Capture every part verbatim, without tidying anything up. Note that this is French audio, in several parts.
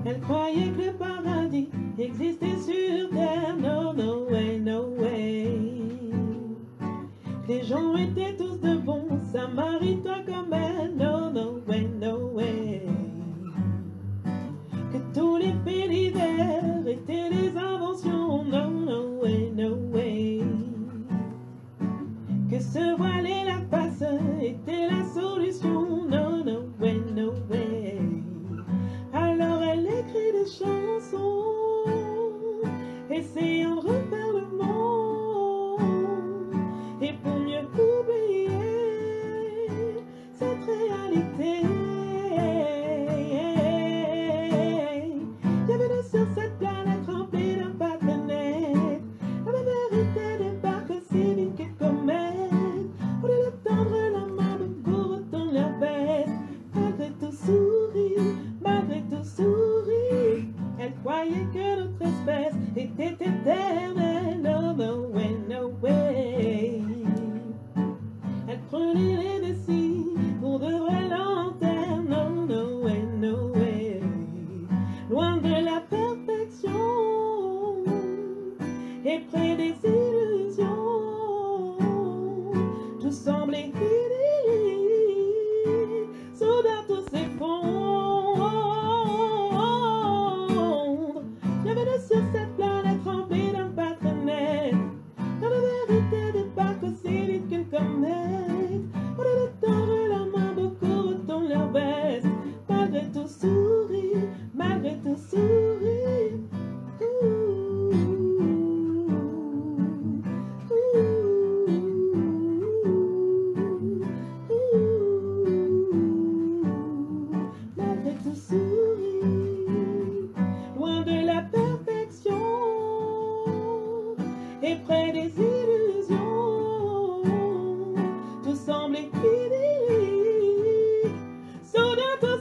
Elle croyait que le paradis existait sur terre. No, no way, no way. Les gens étaient tous de bons samaritains comme elle. No, no way, no way. Que tous les faits divers étaient des inventions. No, no way, no way. Que se voiler la face était la solution. No, no way, no way. Alors elle écrit des chansons, essayant de refaire le monde. Et pour mieux oublier cette réalité, bienvenue sur cette planète remplie d'un patronnette. La vérité débarque aussi vite que comète. Au lieu de tendre la main, beaucoup retournent leur veste. Malgré tout sourit, malgré tout sourit. Elle croyait que notre espèce était éternelle. No, no way, no way. Elle prenait les décis pour de vraies lanternes. No, no way, no way. Loin de la perfection et près des illusions, tout semblait idyllique. Soudain tout s'effondre. Bienvenue sur cette planète remplie d'un patronnette. Quand la vérité débarque aussi vite qu'une comète. Au lieu de tendre la main, beaucoup retournent leur veste. Malgré tout sourit, malgré tout sourit. Ouh, ouh, ouh, malgré tout sourit. Loin de la perfection et près des illusions, tout semble idyllique. Soudain tout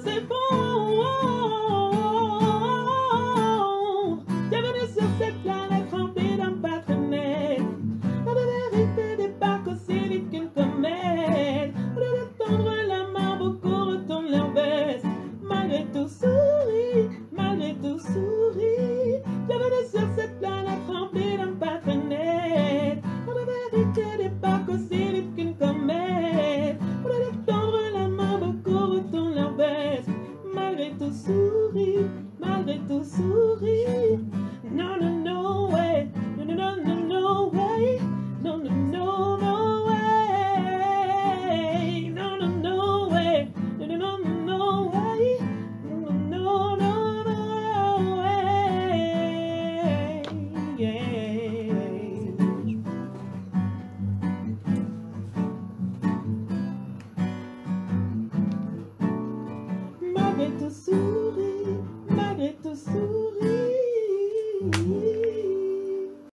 s'effondre. Bienvenue sur cette planète remplie d'un patronnette. La vérité débarque aussi vite qu'une comète. Au lieu de tendre la main, beaucoup retournent leur veste. Malgré tout sourit, malgré tout sourit. Bienvenue sur cette planète remplie d'un patronnette. La vérité débarque aussi vite qu'une comète. Au lieu de tendre la main, beaucoup retournent leur veste. Malgré tout sourit, malgré tout sourit.